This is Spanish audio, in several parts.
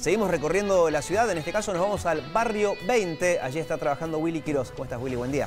Seguimos recorriendo la ciudad, en este caso nos vamos al barrio 20. Allí está trabajando Willy Quiroz. ¿Cómo estás, Willy? Buen día.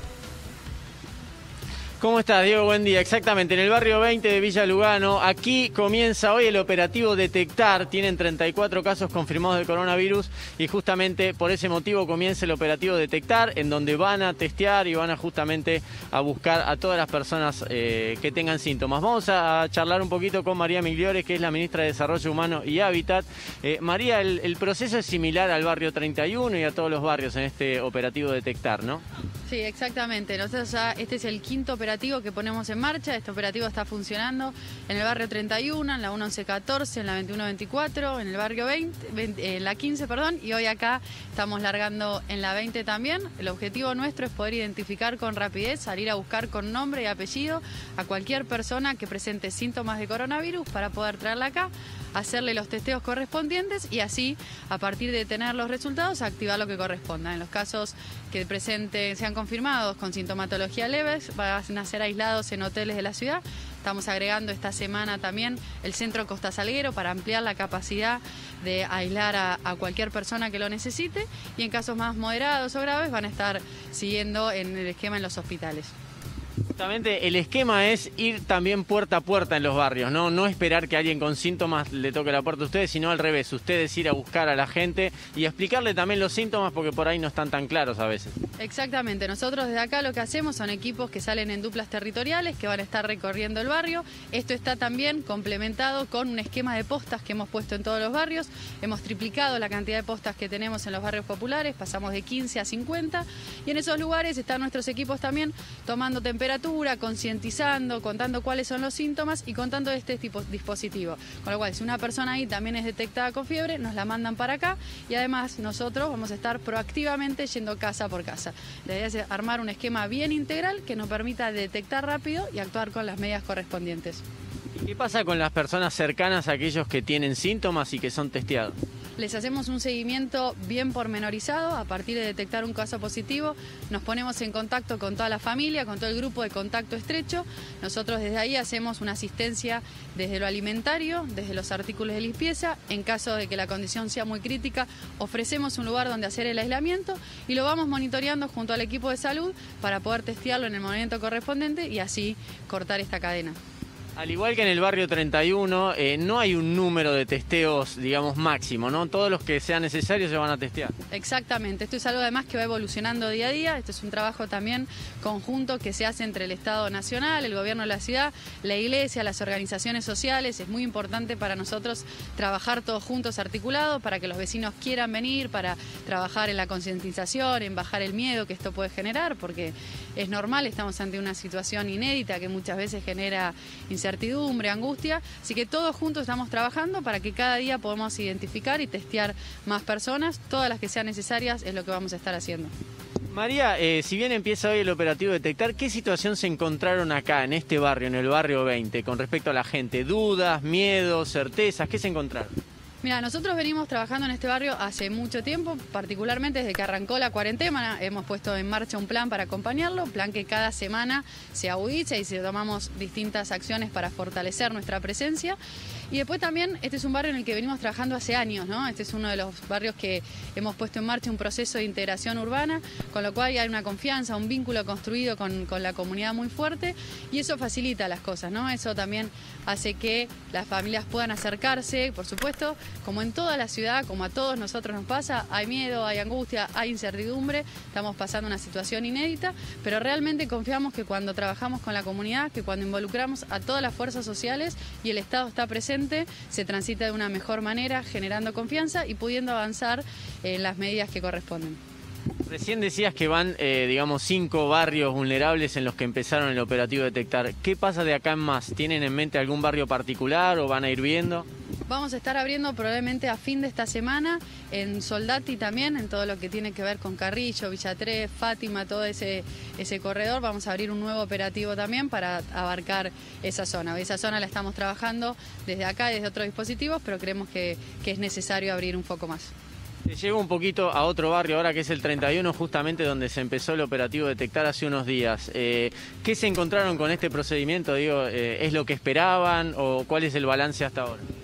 ¿Cómo estás, Diego? Buen día. Exactamente, en el barrio 20 de Villa Lugano. Aquí comienza hoy el operativo Detectar. Tienen 34 casos confirmados de coronavirus y justamente por ese motivo comienza el operativo Detectar, en donde van a testear y van a justamente a buscar a todas las personas que tengan síntomas. Vamos a charlar un poquito con María Migliore, que es la ministra de Desarrollo Humano y Hábitat. María, el proceso es similar al barrio 31 y a todos los barrios en este operativo Detectar, ¿no? Sí, exactamente. Nosotros ya, este es el quinto operativo que ponemos en marcha. Este operativo está funcionando en el barrio 31, en la 1114, en la 2124, en el barrio 20, en la 15, perdón, y hoy acá estamos largando en la 20 también. El objetivo nuestro es poder identificar con rapidez, salir a buscar con nombre y apellido a cualquier persona que presente síntomas de coronavirus para poder traerla acá, hacerle los testeos correspondientes y así, a partir de tener los resultados, activar lo que corresponda. En los casos que sean confirmados con sintomatología leves, van a ser aislados en hoteles de la ciudad. Estamos agregando esta semana también el centro Costa Salguero para ampliar la capacidad de aislar a cualquier persona que lo necesite, y en casos más moderados o graves van a estar siguiendo en el esquema en los hospitales. Justamente el esquema es ir también puerta a puerta en los barrios, ¿no? No esperar que alguien con síntomas le toque la puerta a ustedes, sino al revés, ustedes ir a buscar a la gente y explicarle también los síntomas, porque por ahí no están tan claros a veces. Exactamente, nosotros desde acá lo que hacemos son equipos que salen en duplas territoriales, que van a estar recorriendo el barrio. Esto está también complementado con un esquema de postas que hemos puesto en todos los barrios. Hemos triplicado la cantidad de postas que tenemos en los barrios populares, pasamos de 15 a 50, y en esos lugares están nuestros equipos también tomando temperatura, concientizando, contando cuáles son los síntomas y contando este tipo de dispositivo. Con lo cual, si una persona ahí también es detectada con fiebre, nos la mandan para acá, y además nosotros vamos a estar proactivamente yendo casa por casa. La idea es armar un esquema bien integral que nos permita detectar rápido y actuar con las medidas correspondientes. ¿Y qué pasa con las personas cercanas a aquellos que tienen síntomas y que son testeados? Les hacemos un seguimiento bien pormenorizado. A partir de detectar un caso positivo, nos ponemos en contacto con toda la familia, con todo el grupo de contacto estrecho. Nosotros desde ahí hacemos una asistencia desde lo alimentario, desde los artículos de limpieza. En caso de que la condición sea muy crítica, ofrecemos un lugar donde hacer el aislamiento y lo vamos monitoreando junto al equipo de salud para poder testearlo en el momento correspondiente y así cortar esta cadena. Al igual que en el barrio 31, no hay un número de testeos, digamos, máximo, ¿no? Todos los que sean necesarios se van a testear. Exactamente, esto es algo además que va evolucionando día a día. Esto es un trabajo también conjunto que se hace entre el Estado Nacional, el gobierno de la ciudad, la iglesia, las organizaciones sociales. Es muy importante para nosotros trabajar todos juntos, articulados, para que los vecinos quieran venir, para trabajar en la concientización, en bajar el miedo que esto puede generar, porque es normal, estamos ante una situación inédita que muchas veces genera incertidumbre, angustia, así que todos juntos estamos trabajando para que cada día podamos identificar y testear más personas, todas las que sean necesarias es lo que vamos a estar haciendo. María, si bien empieza hoy el operativo Detectar, ¿qué situación se encontraron acá, en este barrio, en el barrio 20, con respecto a la gente? ¿Dudas, miedos, certezas? ¿Qué se encontraron? Mira, nosotros venimos trabajando en este barrio hace mucho tiempo, particularmente desde que arrancó la cuarentena. Hemos puesto en marcha un plan para acompañarlo, un plan que cada semana se agudiza y tomamos distintas acciones para fortalecer nuestra presencia. Y después también, este es un barrio en el que venimos trabajando hace años, ¿no? Este es uno de los barrios que hemos puesto en marcha un proceso de integración urbana, con lo cual hay una confianza, un vínculo construido con la comunidad muy fuerte, y eso facilita las cosas, ¿no? Eso también hace que las familias puedan acercarse, por supuesto, como en toda la ciudad, como a todos nosotros nos pasa, hay miedo, hay angustia, hay incertidumbre, estamos pasando una situación inédita, pero realmente confiamos que cuando trabajamos con la comunidad, que cuando involucramos a todas las fuerzas sociales y el Estado está presente, se transita de una mejor manera, generando confianza y pudiendo avanzar en las medidas que corresponden. Recién decías que van, digamos, 5 barrios vulnerables en los que empezaron el operativo Detectar. ¿Qué pasa de acá en más? ¿Tienen en mente algún barrio particular o van a ir viendo? Vamos a estar abriendo probablemente a fin de esta semana en Soldati también, en todo lo que tiene que ver con Carrillo, Villa Tres, Fátima, todo ese corredor. Vamos a abrir un nuevo operativo también para abarcar esa zona. Esa zona la estamos trabajando desde acá y desde otros dispositivos, pero creemos que es necesario abrir un poco más. Te llevo un poquito a otro barrio ahora, que es el 31, justamente donde se empezó el operativo Detectar hace unos días. ¿Qué se encontraron con este procedimiento? Digo, ¿es lo que esperaban o cuál es el balance hasta ahora?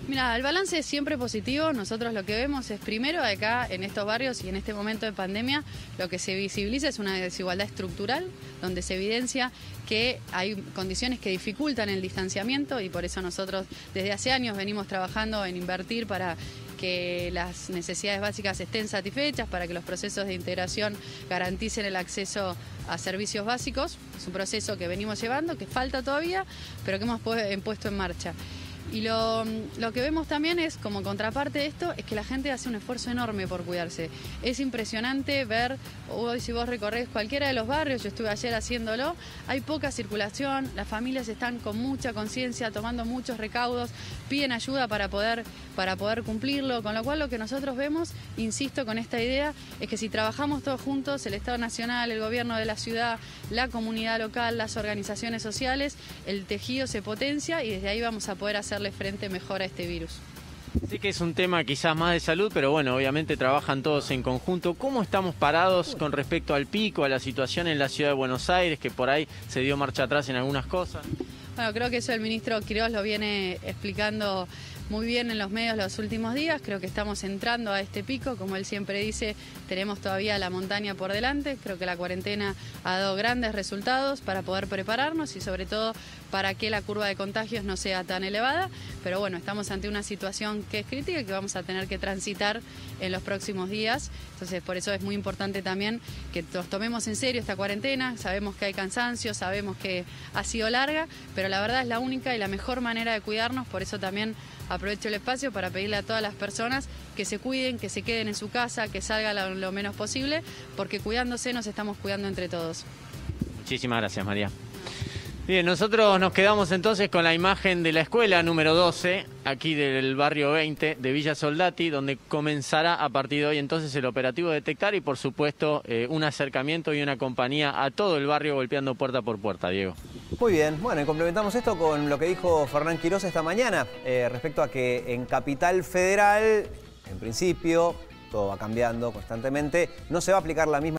Mira, el balance es siempre positivo. Nosotros lo que vemos es, primero, acá en estos barrios y en este momento de pandemia, lo que se visibiliza es una desigualdad estructural, donde se evidencia que hay condiciones que dificultan el distanciamiento, y por eso nosotros desde hace años venimos trabajando en invertir para que las necesidades básicas estén satisfechas, para que los procesos de integración garanticen el acceso a servicios básicos. Es un proceso que venimos llevando, que falta todavía, pero que hemos puesto en marcha. Y lo que vemos también es, como contraparte de esto, es que la gente hace un esfuerzo enorme por cuidarse. Es impresionante ver, hoy si vos recorres cualquiera de los barrios, yo estuve ayer haciéndolo, hay poca circulación, las familias están con mucha conciencia, tomando muchos recaudos, piden ayuda para poder cumplirlo, con lo cual lo que nosotros vemos, insisto con esta idea, es que si trabajamos todos juntos, el Estado Nacional, el gobierno de la ciudad, la comunidad local, las organizaciones sociales, el tejido se potencia y desde ahí vamos a poder hacerle frente mejor a este virus. Sí que es un tema quizás más de salud, pero bueno, obviamente trabajan todos en conjunto. ¿Cómo estamos parados con respecto al pico, a la situación en la ciudad de Buenos Aires, que por ahí se dio marcha atrás en algunas cosas? Bueno, creo que eso el ministro Quirós lo viene explicando muy bien en los medios los últimos días. Creo que estamos entrando a este pico, como él siempre dice, tenemos todavía la montaña por delante. Creo que la cuarentena ha dado grandes resultados para poder prepararnos y sobre todo para que la curva de contagios no sea tan elevada, pero bueno, estamos ante una situación que es crítica y que vamos a tener que transitar en los próximos días. Entonces, por eso es muy importante también que nos tomemos en serio esta cuarentena. Sabemos que hay cansancio, sabemos que ha sido larga, pero la verdad es la única y la mejor manera de cuidarnos. Por eso también aprovecho el espacio para pedirle a todas las personas que se cuiden, que se queden en su casa, que salgan lo menos posible, porque cuidándose nos estamos cuidando entre todos. Muchísimas gracias, María. Bien, nosotros nos quedamos entonces con la imagen de la escuela número 12, aquí del barrio 20 de Villa Soldati, donde comenzará a partir de hoy entonces el operativo Detectar y por supuesto un acercamiento y una compañía a todo el barrio golpeando puerta por puerta, Diego. Muy bien, bueno, y complementamos esto con lo que dijo Fernán Quirós esta mañana respecto a que en Capital Federal, en principio, todo va cambiando constantemente, no se va a aplicar la misma